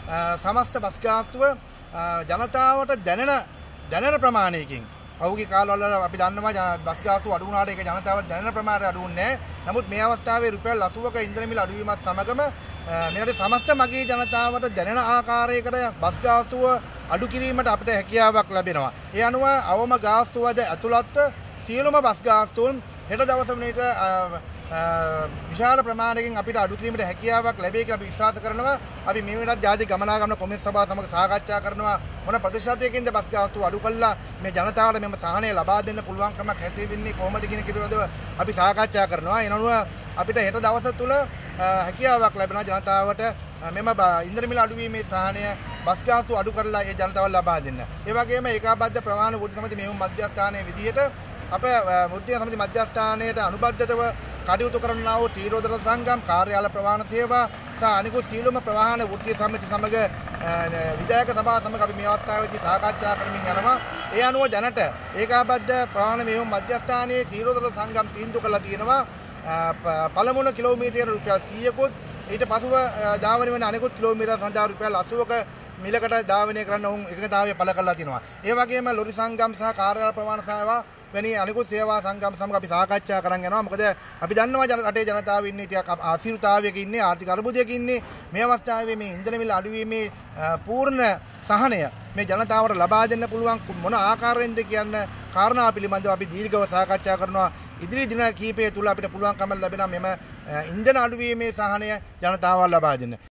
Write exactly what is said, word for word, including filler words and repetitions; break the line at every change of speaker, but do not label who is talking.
සමස්ත බස් ගාස්තුව ජනතාවට දැනෙන දැනෙන ප්‍රමාණයකින් පහුගිය කාලවල අපි දන්නවා බස් ගාස්තුව අඩු වුණාට ඒක ජනතාවට දැනෙන ප්‍රමාණයට අඩු වුණේ නැහැ. නමුත් මේ අවස්ථාවේ රුපියල් අසූවක ඉන්ධන මිල අඩු වීමත් සමගම මෙරට සමස්ත මගී ජනතාවට දැනෙන ආකාරයකට බස් ගාස්තුව අඩු කිරීමට අපිට හැකියාවක් ලැබෙනවා. ඒ අනුව අවම ගාස්තුවද ඇතුළත් සියලුම බස් ගාස්තුන් හෙට දවස වලට විශාල ප්‍රමාණයකින් අපිට අඩු කිරීමට හැකියාවක් ලැබෙයි කියලා අපි විශ්වාස කරනවා. අපි මේ වෙනත් ජාතික ගමනාගමන කොමිස් සභාව සමග සාකච්ඡා කරනවා මොන ප්‍රතිශතයකින්ද බස් ගාස්තුව අඩු කළා මේ ජනතාවට මෙම සහනය ලබා දෙන්න පුළුවන් කමක් ඇති වෙන්නේ කොහොමද කියන පිළිබඳව අපි සාකච්ඡා කරනවා. ඒ අනුව අපිට හෙට දවස තුල හැකියාවක් ලැබෙනවා ජනතාවට මෙම ඉන්ධන මිල අඩුවීමේ සහනය බස් ගාස්තුව අඩු කරලා ඒ ජනතාවට ලබා දෙන්න. ඒ වගේම ඒකාබද්ධ ප්‍රවාහන වෘත්ති සමිති මෙහෙයුම් මධ්‍යස්ථානයේ විදිහට අප වෘත්තීය සමිති මධ්‍යස්ථානයට අනුබද්ධව කටයුතු කරන්නා වූ තීරෝදර සංගම් කාර්යාල ප්‍රවාහන සේවා සහ අනිකුත් සියලුම ප්‍රවාහන වෘත්තීය සමිති සමග විධායක සභාව සමග අපි මේ අවස්ථාවේදී සාකච්ඡා කරමින් යනවා. ඒ අනුව දැනට ඒකාබද්ධ ප්‍රවාහන මෙහෙයුම් මධ්‍යස්ථානයේ තීරෝදර සංගම් තීන්දුව කළා තියෙනවා පළමුව කිලෝමීටරයට රුපියල් සීයකුත් ඊට පසුව ධාවනය වෙන අනෙකුත් කිලෝමීටර සඳහා රුපියල් අසූවක මිලකට ධාවනය කරන්න උන් එකගතාවය පළ කරලා තිනවා. ඒ වගේම ලොරි සංගම් සහ කාර්යාල ප්‍රවාහන සේවා වැනි අනිකුත් සේවා සංගම් සමග අපි සාකච්ඡා කරන් යනවා. මොකද අපි දන්නවා රටේ ජනතාව ඉන්නේ ටිකක් අසීරුතාවයක ඉන්නේ, ආර්ථික අර්බුදයක ඉන්නේ. මේ අවස්ථාවේ මේ ඉන්ධන මිල අඩුවීමේ පූර්ණ සහනය මේ ජනතාවට ලබා දෙන්න පුළුවන් මොන ආකාරයෙන්ද කියන කාරණා පිළිබඳව අපි දීර්ඝව සාකච්ඡා කරනවා. ඉදිරි දින කිහිපය තුල අපිට පුළුවන්කම ලැබෙනවා මෙම ඉන්ධන අඩුවීමේ සහනය ජනතාවට ලබා දෙන්න.